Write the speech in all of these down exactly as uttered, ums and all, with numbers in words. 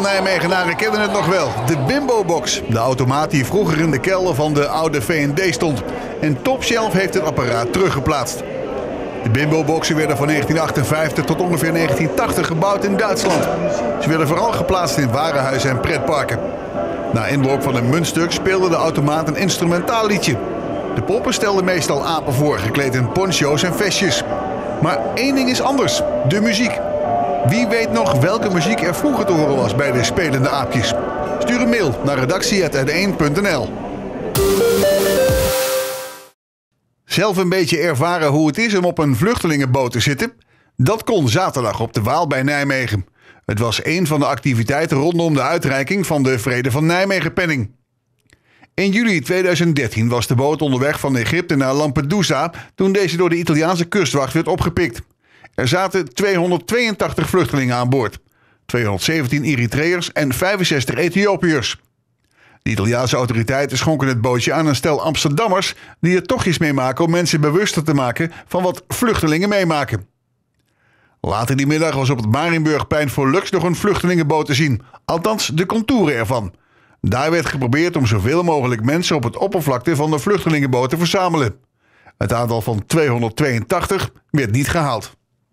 Nijmegenaren kennen het nog wel. De Bimbo-box. De automaat die vroeger in de kelder van de oude V en D stond. En Top Shelf heeft het apparaat teruggeplaatst. De Bimbo-boxen werden van negentien achtenvijftig tot ongeveer negentien tachtig gebouwd in Duitsland. Ze werden vooral geplaatst in warenhuizen en pretparken. Na inloop van een muntstuk speelde de automaat een instrumentaal liedje. De poppen stelden meestal apen voor, gekleed in poncho's en vestjes. Maar één ding is anders: de muziek. Wie weet nog welke muziek er vroeger te horen was bij de spelende aapjes? Stuur een mail naar redactie apenstaartje r één punt n l. Zelf een beetje ervaren hoe het is om op een vluchtelingenboot te zitten? Dat kon zaterdag op de Waal bij Nijmegen. Het was een van de activiteiten rondom de uitreiking van de Vrede van Nijmegen-penning. In juli tweeduizend dertien was de boot onderweg van Egypte naar Lampedusa toen deze door de Italiaanse kustwacht werd opgepikt. Er zaten tweehonderdtweeëntachtig vluchtelingen aan boord, tweehonderdzeventien Eritreërs en vijfenzestig Ethiopiërs. De Italiaanse autoriteiten schonken het bootje aan een stel Amsterdammers die er tochtjes mee maken om mensen bewuster te maken van wat vluchtelingen meemaken. Later die middag was op het Marienburgplein voor Lux nog een vluchtelingenboot te zien, althans de contouren ervan. Daar werd geprobeerd om zoveel mogelijk mensen op het oppervlakte van de vluchtelingenboot te verzamelen. Het aantal van tweehonderdtweeëntachtig werd niet gehaald.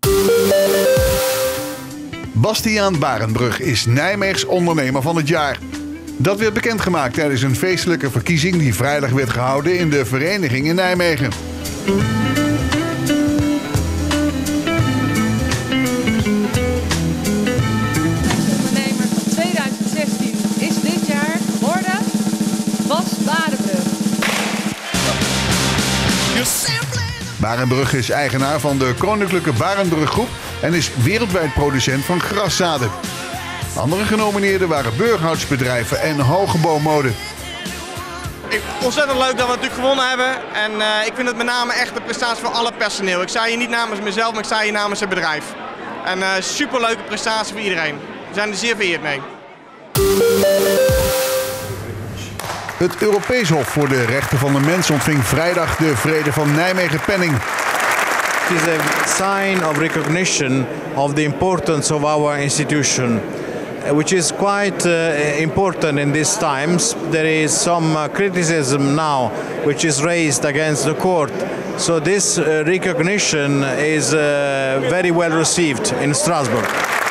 Bastiaan Barenbrug is Nijmeegs ondernemer van het jaar. Dat werd bekendgemaakt tijdens een feestelijke verkiezing die vrijdag werd gehouden in de vereniging in Nijmegen. Ondernemer van tweeduizend zestien is dit jaar geworden Bas Barenbrug. Barenbrug is eigenaar van de Koninklijke Barenbrug Groep en is wereldwijd producent van graszaden. Andere genomineerden waren burgerhoutsbedrijven en Hogeboomode. Ontzettend leuk dat we natuurlijk gewonnen hebben. En uh, ik vind het met name echt een prestatie voor alle personeel. Ik sta hier niet namens mezelf, maar ik sta hier namens het bedrijf. En uh, superleuke prestatie voor iedereen. We zijn er zeer vereerd mee. Het Europees Hof voor de Rechten van de Mens ontving vrijdag de Vrede van Nijmegen-penning. It is a sign of recognition of the importance of our institution, which is quite uh, important in these times. There is some uh, criticism now which is raised against the court. So this uh, recognition is uh, very well received in Strasbourg.